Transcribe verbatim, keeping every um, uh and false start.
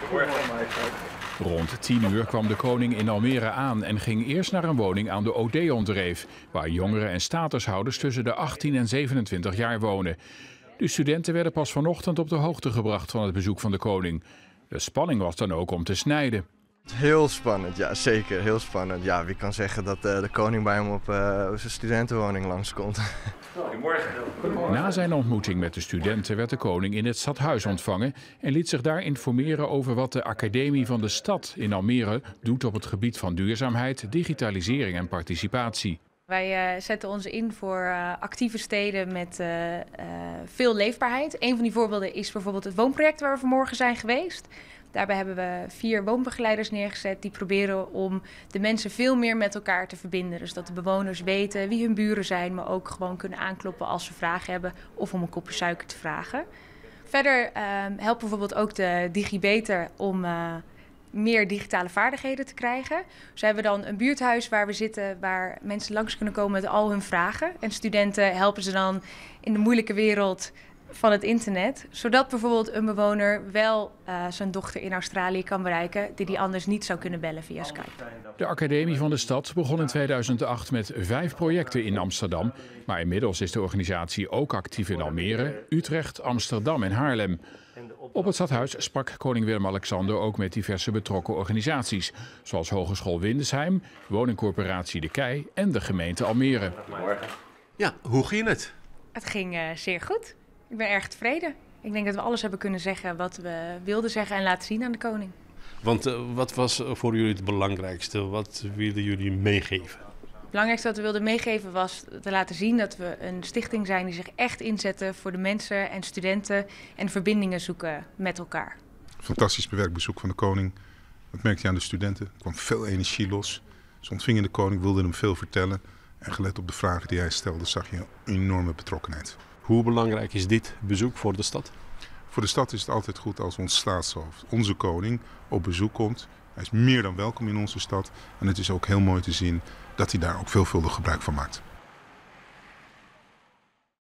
Rond tien uur kwam de koning in Almere aan en ging eerst naar een woning aan de Odeon-dreef, waar jongeren en statushouders tussen de achttien en zevenentwintig jaar wonen. De studenten werden pas vanochtend op de hoogte gebracht van het bezoek van de koning. De spanning was dan ook om te snijden. Heel spannend, ja zeker, heel spannend. Ja, wie kan zeggen dat uh, de koning bij hem op uh, zijn studentenwoning langskomt. Goedemorgen. Na zijn ontmoeting met de studenten werd de koning in het stadhuis ontvangen en liet zich daar informeren over wat de Academie van de Stad in Almere doet op het gebied van duurzaamheid, digitalisering en participatie. Wij uh, zetten ons in voor uh, actieve steden met uh, uh, veel leefbaarheid. Een van die voorbeelden is bijvoorbeeld het woonproject waar we vanmorgen zijn geweest. Daarbij hebben we vier woonbegeleiders neergezet die proberen om de mensen veel meer met elkaar te verbinden. Dus dat de bewoners weten wie hun buren zijn, maar ook gewoon kunnen aankloppen als ze vragen hebben of om een kopje suiker te vragen. Verder uh, helpt bijvoorbeeld ook de DigiBeter om uh, meer digitale vaardigheden te krijgen. Zo hebben we dan een buurthuis waar we zitten, waar mensen langs kunnen komen met al hun vragen. En studenten helpen ze dan in de moeilijke wereld van het internet, zodat bijvoorbeeld een bewoner wel uh, zijn dochter in Australië kan bereiken die die anders niet zou kunnen bellen via Skype. De Academie van de Stad begon in tweeduizend acht met vijf projecten in Amsterdam, maar inmiddels is de organisatie ook actief in Almere, Utrecht, Amsterdam en Haarlem. Op het stadhuis sprak koning Willem-Alexander ook met diverse betrokken organisaties, zoals Hogeschool Windesheim, woningcorporatie De Kei en de gemeente Almere. Ja, hoe ging het? Het ging uh, zeer goed. Ik ben erg tevreden. Ik denk dat we alles hebben kunnen zeggen wat we wilden zeggen en laten zien aan de koning. Want uh, wat was voor jullie het belangrijkste? Wat wilden jullie meegeven? Het belangrijkste wat we wilden meegeven was te laten zien dat we een stichting zijn die zich echt inzetten voor de mensen en studenten en verbindingen zoeken met elkaar. Fantastisch bewerkt bezoek van de koning. Dat merkte je aan de studenten. Er kwam veel energie los. Ze ontvingen de koning, wilden hem veel vertellen. En gelet op de vragen die hij stelde zag je een enorme betrokkenheid. Hoe belangrijk is dit bezoek voor de stad? Voor de stad is het altijd goed als ons staatshoofd, onze koning, op bezoek komt. Hij is meer dan welkom in onze stad. En het is ook heel mooi te zien dat hij daar ook veelvuldig gebruik van maakt.